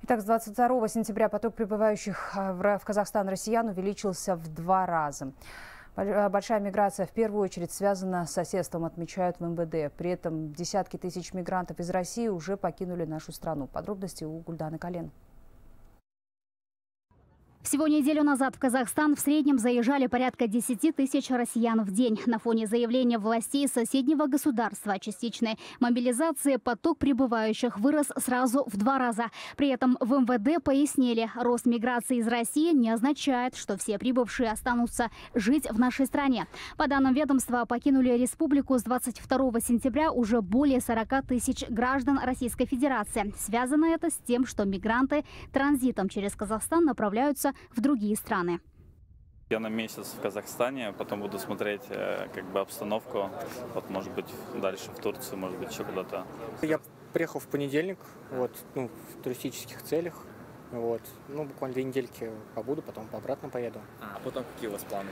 Итак, с 22 сентября поток прибывающих в Казахстан россиян увеличился в 2 раза. Большая миграция в первую очередь связана с соседством, отмечают в МВД. При этом десятки тысяч мигрантов из России уже покинули нашу страну. Подробности у Гульданы Кален. Всего неделю назад в Казахстан в среднем заезжали порядка 10 тысяч россиян в день. На фоне заявления властей соседнего государства о частичной мобилизации поток прибывающих вырос сразу в 2 раза. При этом в МВД пояснили, рост миграции из России не означает, что все прибывшие останутся жить в нашей стране. По данным ведомства, покинули республику с 22 сентября уже более 40 тысяч граждан Российской Федерации. Связано это с тем, что мигранты транзитом через Казахстан направляются в другие страны. Я на месяц в Казахстане, потом буду смотреть обстановку. Вот, может быть, дальше в Турцию, может быть, еще куда-то. Я приехал в понедельник, в туристических целях. Буквально 2 недельки побуду, потом обратно поеду. А потом какие у вас планы?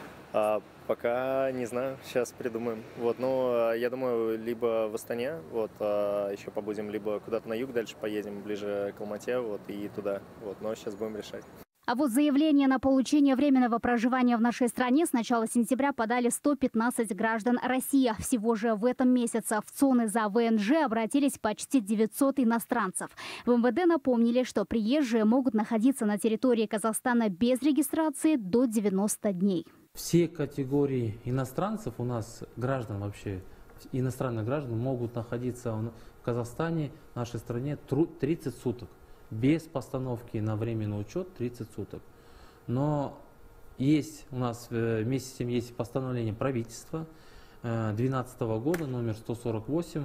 Пока не знаю, сейчас придумаем. Но я думаю, либо в Астане, еще побудем, либо куда-то на юг дальше поедем, ближе к Алмате, и туда. Но сейчас будем решать. А вот заявление на получение временного проживания в нашей стране с начала сентября подали 115 граждан России. Всего же в этом месяце в ЦОНы за ВНЖ обратились почти 900 иностранцев. В МВД напомнили, что приезжие могут находиться на территории Казахстана без регистрации до 90 дней. Все категории иностранцев у нас, граждан вообще, иностранных граждан, могут находиться в Казахстане, в нашей стране 30 суток. Без постановки на временный учет 30 суток. Но есть у нас вместе с тем есть постановление правительства 2012 года, номер 148.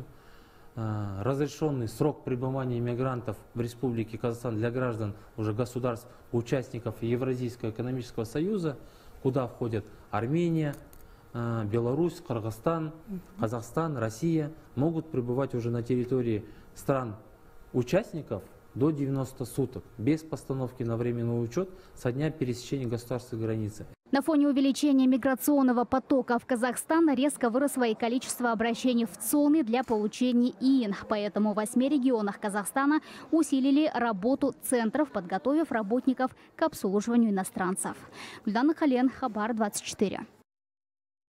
Разрешенный срок пребывания иммигрантов в Республике Казахстан для граждан уже государств, участников Евразийского экономического союза, куда входят Армения, Беларусь, Кыргызстан, Казахстан, Россия, могут пребывать уже на территории стран-участников до 90 суток, без постановки на временный учет со дня пересечения государственной границы. На фоне увеличения миграционного потока в Казахстан резко выросло и количество обращений в ЦОНы для получения ИИН. Поэтому в 8 регионах Казахстана усилили работу центров, подготовив работников к обслуживанию иностранцев. Гульдана Кален, Хабар 24.